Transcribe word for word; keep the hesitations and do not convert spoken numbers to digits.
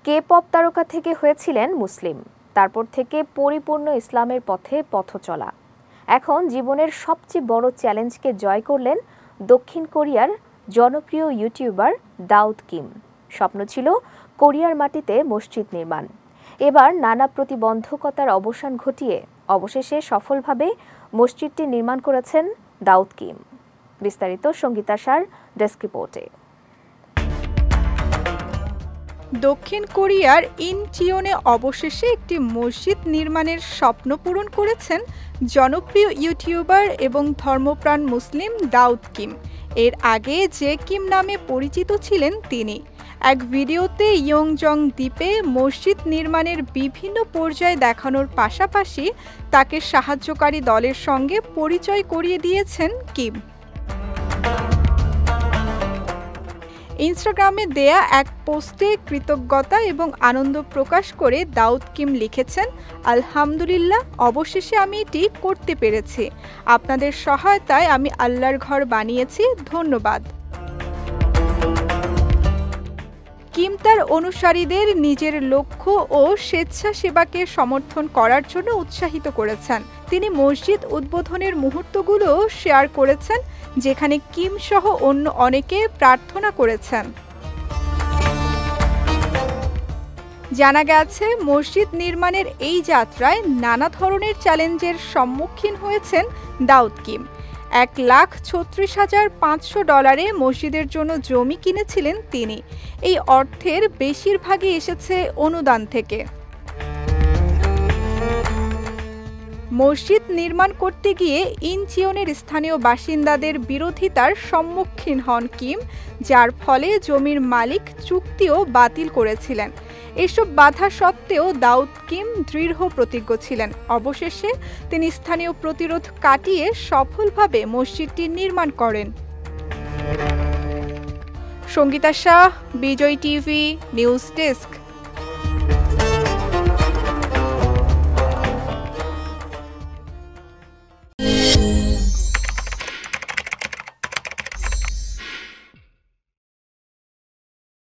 K pop তারকা থেকে হয়েছিলেন মুসলিম, তারপর থেকে পরিপূর্ণ ইসলামের পথে পথ চলা। এখন জীবনের সবচেয়ে বড় চ্যালেঞ্জকে জয় করলেন দক্ষিণ কোরিয়ার জনপ্রিয় ইউটিউবার দাউদ কিম। স্বপ্ন ছিল কোরিয়ার মাটিতে মসজিদ নির্মাণ। এবার নানা প্রতিবন্ধকতার অবসান ঘটিয়ে অবশেষে সফলভাবে মসজিদটি নির্মাণ করেছেন দাউদ কিম। বিস্তারিত সঙ্গীতাশার ডেস্ক রিপোর্টে। দক্ষিণ কোরিয়ার ইনচিওনে অবশেষে একটি মসজিদ নির্মাণের স্বপ্ন পূরণ করেছেন জনপ্রিয় ইউটিউবার এবং ধর্মপ্রাণ মুসলিম দাউদ কিম। এর আগে যে কিম নামে পরিচিত ছিলেন তিনি এক ভিডিওতে ইয়ংজং দ্বীপে মসজিদ নির্মাণের বিভিন্ন পর্যায় দেখানোর পাশাপাশি তাকে সাহায্যকারী দলের সঙ্গে পরিচয় করিয়ে দিয়েছেন কিম। ইনস্টাগ্রামে দেয়া এক পোস্টে কৃতজ্ঞতা এবং আনন্দ প্রকাশ করে দাউদ কিম লিখেছেন, আলহামদুলিল্লাহ, অবশেষে আমি এটি করতে পেরেছি। আপনাদের সহায়তায় আমি আল্লাহর ঘর বানিয়েছি, ধন্যবাদ। কিম তার অনুসারীদের নিজের লক্ষ্য ও স্বেচ্ছাসেবাকে সমর্থন করার জন্য উৎসাহিত করেছেন। তিনি মসজিদ উদ্বোধনের মুহূর্তগুলো শেয়ার করেছেন, যেখানে কিম সহ অন্য অনেকে প্রার্থনা করেছেন। জানা গেছে, মসজিদ নির্মাণের এই যাত্রায় নানা ধরনের চ্যালেঞ্জের সম্মুখীন হয়েছেন দাউদ কিম। এক লাখ ছত্রিশ হাজার পাঁচশো ডলারে মসজিদের জন্য জমি কিনেছিলেন তিনি। এই অর্থের বেশিরভাগই এসেছে অনুদান থেকে। মসজিদ নির্মাণ করতে গিয়ে ইনচিওনের স্থানীয় বাসিন্দাদের বিরোধিতার সম্মুখীন হন কিম, যার ফলে জমির মালিক চুক্তিও বাতিল করেছিলেন। এসব বাধা সত্ত্বেও দাউদ কিম দৃঢ় প্রতিজ্ঞ ছিলেন। অবশেষে তিনি স্থানীয় প্রতিরোধ কাটিয়ে সফলভাবে মসজিদটি নির্মাণ করেন। Sangeeta Shah, Vijay TV news desk.